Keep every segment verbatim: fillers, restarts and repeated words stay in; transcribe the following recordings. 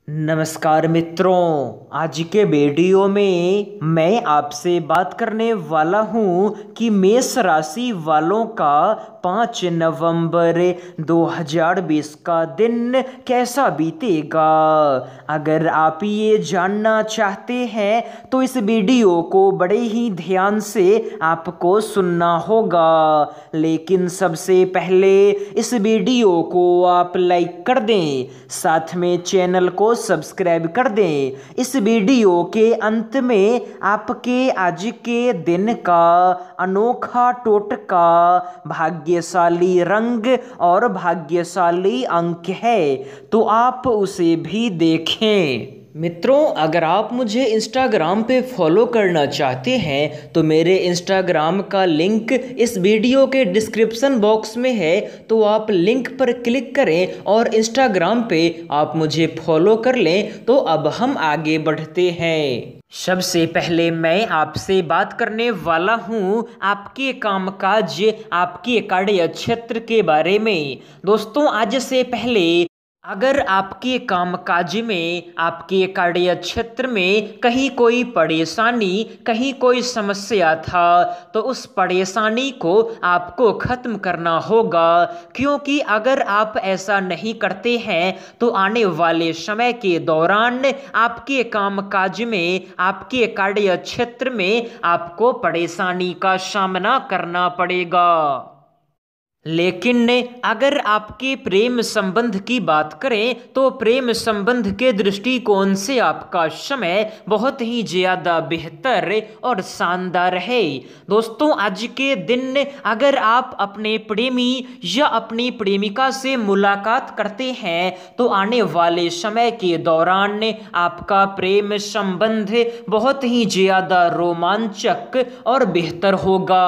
नमस्कार मित्रों, आज के वीडियो में मैं आपसे बात करने वाला हूं कि मेष राशि वालों का पाँच नवंबर दो हज़ार बीस का दिन कैसा बीतेगा। अगर आप ये जानना चाहते हैं तो इस वीडियो को बड़े ही ध्यान से आपको सुनना होगा। लेकिन सबसे पहले इस वीडियो को आप लाइक कर दें, साथ में चैनल को सब्सक्राइब कर दें। इस वीडियो के अंत में आपके आज के दिन का अनोखा टोटका, भाग्यशाली रंग और भाग्यशाली अंक है, तो आप उसे भी देखें। मित्रों, अगर आप मुझे इंस्टाग्राम पे फॉलो करना चाहते हैं तो मेरे इंस्टाग्राम का लिंक इस वीडियो के डिस्क्रिप्शन बॉक्स में है, तो आप लिंक पर क्लिक करें और इंस्टाग्राम पे आप मुझे फॉलो कर लें। तो अब हम आगे बढ़ते हैं। सबसे पहले मैं आपसे बात करने वाला हूं आपके कामकाज, आपके कार्य क्षेत्र के बारे में। दोस्तों, आज से पहले अगर आपके कामकाज में, आपके कार्य क्षेत्र में कहीं कोई परेशानी, कहीं कोई समस्या था, तो उस परेशानी को आपको ख़त्म करना होगा। क्योंकि अगर आप ऐसा नहीं करते हैं तो आने वाले समय के दौरान आपके कामकाज में, आपके कार्य क्षेत्र में आपको परेशानी का सामना करना पड़ेगा। लेकिन अगर आपके प्रेम संबंध की बात करें तो प्रेम संबंध के दृष्टिकोण से आपका समय बहुत ही ज़्यादा बेहतर और शानदार है। दोस्तों, आज के दिन अगर आप अपने प्रेमी या अपनी प्रेमिका से मुलाकात करते हैं तो आने वाले समय के दौरान आपका प्रेम संबंध बहुत ही ज़्यादा रोमांचक और बेहतर होगा।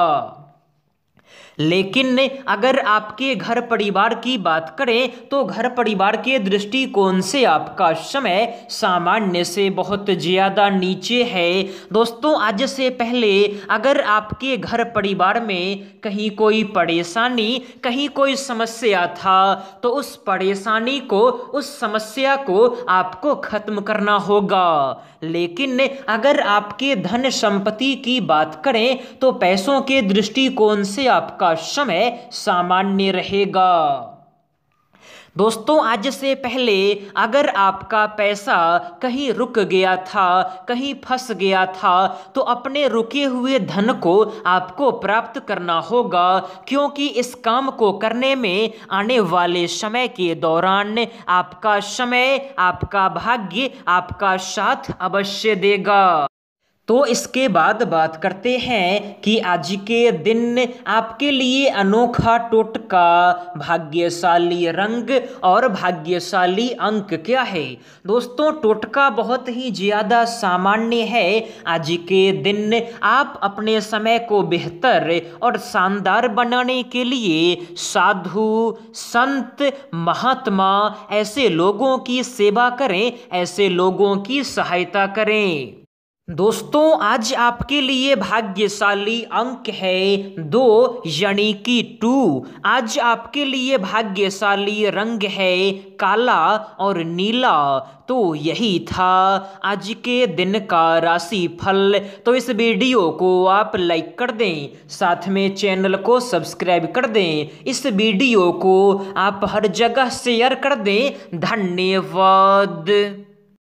लेकिन अगर आपके घर परिवार की बात करें तो घर परिवार के दृष्टिकोण से आपका समय सामान्य से बहुत ज़्यादा नीचे है। दोस्तों, आज से पहले अगर आपके घर परिवार में कहीं कोई परेशानी, कहीं कोई समस्या था, तो उस परेशानी को, उस समस्या को आपको ख़त्म करना होगा। लेकिन अगर आपके धन संपत्ति की बात करें तो पैसों के दृष्टिकोण से आपका समय सामान्य रहेगा। दोस्तों, आज से पहले अगर आपका पैसा कहीं रुक गया था, कहीं फंस गया था, तो अपने रुके हुए धन को आपको प्राप्त करना होगा। क्योंकि इस काम को करने में आने वाले समय के दौरान आपका समय, आपका भाग्य आपका साथ अवश्य देगा। तो इसके बाद बात करते हैं कि आज के दिन आपके लिए अनोखा टोटका, भाग्यशाली रंग और भाग्यशाली अंक क्या है। दोस्तों, टोटका बहुत ही ज़्यादा सामान्य है। आज के दिन आप अपने समय को बेहतर और शानदार बनाने के लिए साधु, संत, महात्मा ऐसे लोगों की सेवा करें, ऐसे लोगों की सहायता करें। दोस्तों, आज आपके लिए भाग्यशाली अंक है दो, यानी कि टू। आज आपके लिए भाग्यशाली रंग है काला और नीला। तो यही था आज के दिन का राशि फल। तो इस वीडियो को आप लाइक कर दें, साथ में चैनल को सब्सक्राइब कर दें। इस वीडियो को आप हर जगह शेयर कर दें। धन्यवाद।